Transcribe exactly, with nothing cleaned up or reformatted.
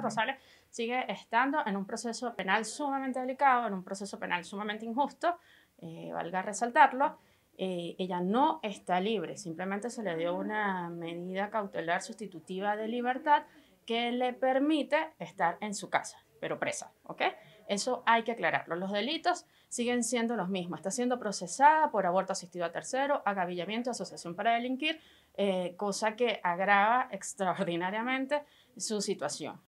Rosales sigue estando en un proceso penal sumamente delicado, en un proceso penal sumamente injusto, eh, valga resaltarlo. Eh, ella no está libre, simplemente se le dio una medida cautelar sustitutiva de libertad que le permite estar en su casa, pero presa, ¿ok? Eso hay que aclararlo. Los delitos siguen siendo los mismos. Está siendo procesada por aborto asistido a tercero, agavillamiento, asociación para delinquir, eh, cosa que agrava extraordinariamente su situación.